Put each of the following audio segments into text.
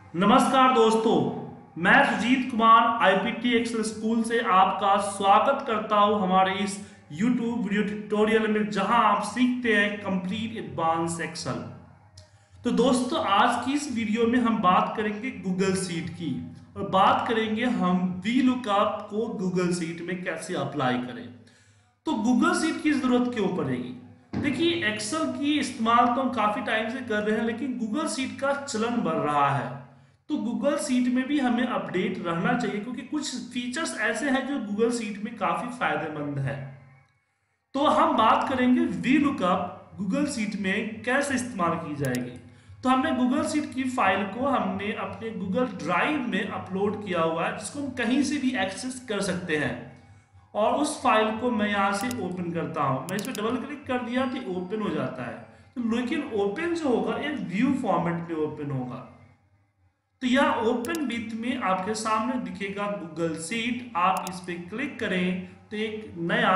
नमस्कार दोस्तों, मैं Sujeet Kumar IPT excel school से आपका स्वागत करता हूं हमारे इस YouTube वीडियो ट्यूटोरियल में, जहां आप सीखते हैं कंप्लीट एडवांस एक्सेल। तो दोस्तों, आज की इस वीडियो में हम बात करेंगे गूगल शीट की और बात करेंगे हम वीलुकअप को गूगल शीट में कैसे अप्लाई करें। तो गूगल शीट की जरूरत क्यों पड़ेगी? देखिए, एक्सेल की इस्तेमाल तो हम काफी टाइम से कर रहे हैं, लेकिन गूगल शीट का चलन बढ़ रहा है। तो गूगल शीट में भी हमें अपडेट रहना चाहिए, क्योंकि कुछ फीचर्स ऐसे हैं जो गूगल शीट में काफी फायदेमंद है। तो हम बात करेंगे वीलुकअप गूगल शीट में कैसे इस्तेमाल की जाएगी। तो हमने गूगल शीट की फाइल को हमने अपने गूगल ड्राइव में अपलोड किया हुआ है, जिसको हम कहीं से भी एक्सेस कर सकते हैं। और उस फाइल को मैं यहाँ से ओपन करता हूँ। मैं इस पर डबल क्लिक कर दिया तो ओपन हो जाता है। तो लेकिन ओपन जो होगा एक व्यू फॉर्मेट में ओपन होगा। तो यह ओपन विथ में आपके सामने दिखेगा गूगल शीट। आप इस पे क्लिक करें तो एक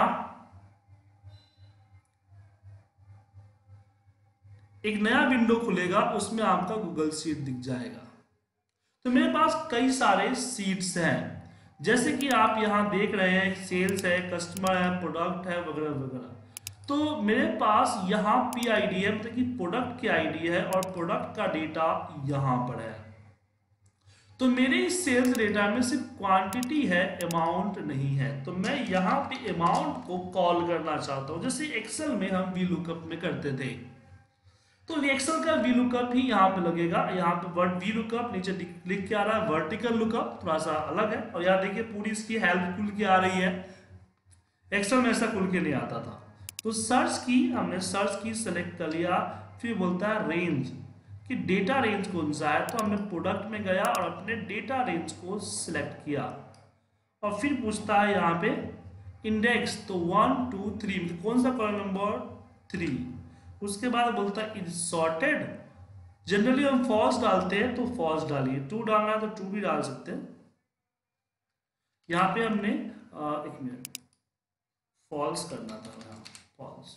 नया विंडो खुलेगा, उसमें आपका गूगल शीट दिख जाएगा। तो मेरे पास कई सारे शीट्स हैं, जैसे कि आप यहाँ देख रहे हैं, सेल्स है, कस्टमर है, प्रोडक्ट है, वगैरह वगैरह। तो मेरे पास यहाँ PID है, मतलब कि प्रोडक्ट की ID है, और प्रोडक्ट का डेटा यहाँ पर है। तो मेरे इस सेल्स डेटा में सिर्फ क्वांटिटी है, अमाउंट नहीं है। तो मैं यहाँ पे अमाउंट को कॉल करना चाहता हूँ, जैसे एक्सेल में हम वीलुकअप में करते थे। तो एक्सेल का वीलुकअप ही यहाँ पे लगेगा। यहाँ पे वर्ड वीलुकअप नीचे लिख के आ रहा है, वर्टिकल लुकअप थोड़ा सा अलग है। और यहाँ देखिए पूरी इसकी हेल्प खुल के आ रही है। एक्सेल में ऐसा खुल के नहीं आता था। तो सर्च की, हमने सर्च की सेलेक्ट कर लिया, फिर बोलता है रेंज कि डेटा रेंज कौन सा है। तो हमने प्रोडक्ट में गया और अपने डेटा रेंज को सिलेक्ट किया, और फिर पूछता है यहाँ पे इंडेक्स, तो 1 2 3, कौन सा कॉलम नंबर 3। उसके बाद बोलता है इज सॉर्टेड। जनरली हम फॉल्स डालते हैं, तो फॉल्स डालिए। 2 डालना है तो 2 भी डाल सकते हैं। यहाँ पे हमने एक मिनट, फॉल्स करना था, फॉल्स।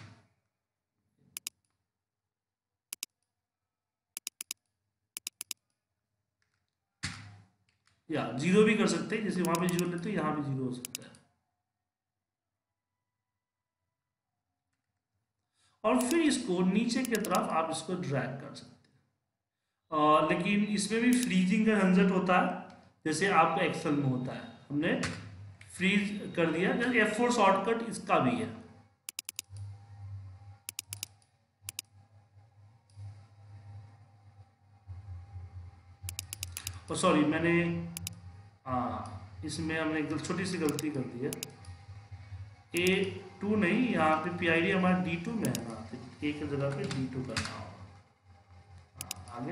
या 0 भी कर सकते हैं, जैसे वहां पे 0 लेते हैं, यहाँ पे 0 हो सकता है। और फिर इसको नीचे की तरफ आप इसको ड्रैग कर सकते हैं। लेकिन इसमें भी फ्रीजिंग का झंझट होता है, जैसे आपका एक्सेल में होता है। हमने फ्रीज कर दिया, जैसे F4 शॉर्टकट इसका भी है। और सॉरी, मैंने इसमें हमने एक छोटी सी गलती कर दी है। A2 नहीं, यहाँ पे PID हमारा D2 में है ना, तो A की जगह पे D2 करना होगा। आ गया।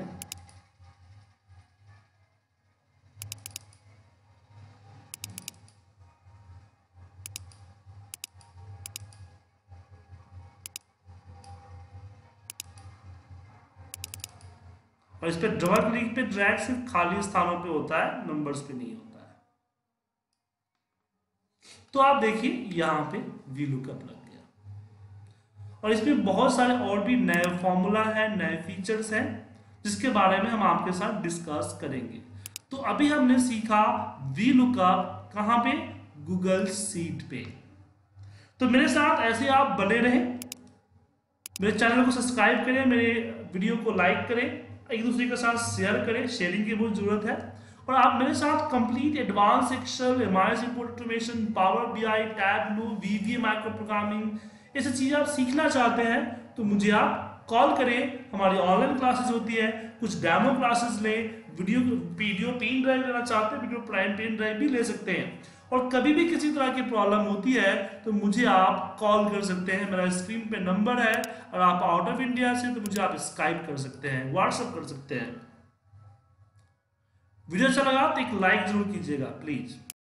और इस पे डबल क्लिक पे ड्रैग सिर्फ खाली स्थानों पे होता है, नंबर्स पे नहीं होता है। तो आप देखिए यहाँ पे वीलुकअप लग गया। और इसमें बहुत सारे और भी नए फॉर्मूला है, नए फीचर्स हैं, जिसके बारे में हम आपके साथ डिस्कस करेंगे। तो अभी हमने सीखा वीलुकअप कहाँ पे, गूगल शीट पे। तो मेरे साथ ऐसे आप बने रहें, मेरे चैनल को सब्सक्राइब करें, मेरे वीडियो को लाइक करें, एक दूसरे के साथ शेयर करें। शेयरिंग की बहुत जरूरत है। और आप मेरे साथ complete advance excel, MIS report automation, power BI, Tableau, VBA micro programming, ये सब चीज़ें आप सीखना चाहते हैं तो मुझे आप कॉल करें। हमारी ऑनलाइन क्लासेस होती है, कुछ डेमो क्लासेस लें। वीडियो पेन ड्राइव लेना चाहते हैं, वीडियो प्राइम पेन ड्राइव भी ले सकते हैं। और कभी भी किसी तरह की प्रॉब्लम होती है तो मुझे आप कॉल कर सकते हैं। मेरा स्क्रीन पे नंबर है। और आप आउट ऑफ इंडिया से तो मुझे आप स्काइप कर सकते हैं, व्हाट्सएप कर सकते हैं। वीडियो अच्छा लगा तो एक लाइक जरूर कीजिएगा प्लीज।